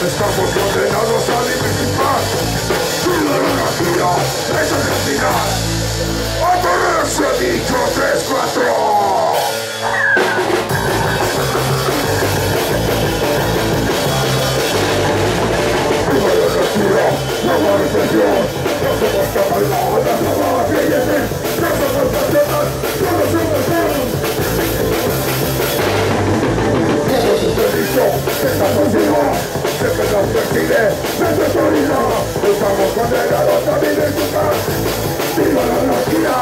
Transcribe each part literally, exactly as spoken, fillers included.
Estamos condenados a vivir sin paz. Viva la anarquía, eso es el final. ¡A ponerse dicho tres, cuatro! Viva la anarquía, la nueva represión. No somos cabalgadas, no somos billetes, no somos patriotas, no somos buenos. Todo sucedido, esta sociedad siempre nos persigue desde su vida. Estamos condenados a vivir sin paz. ¡Viva la anarquía!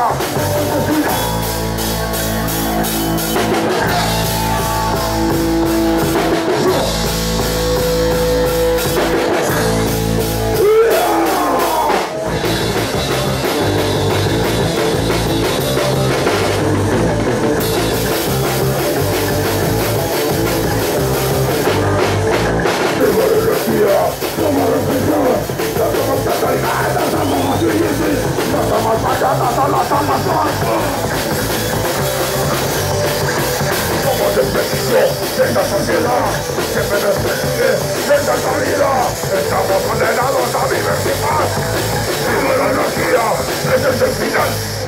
Somos el peligro de esta sociedad, siempre nos persigue esta salida. Estamos condenados a vivir sin paz. ¡Viva la anarquía! ¡Ese es el final!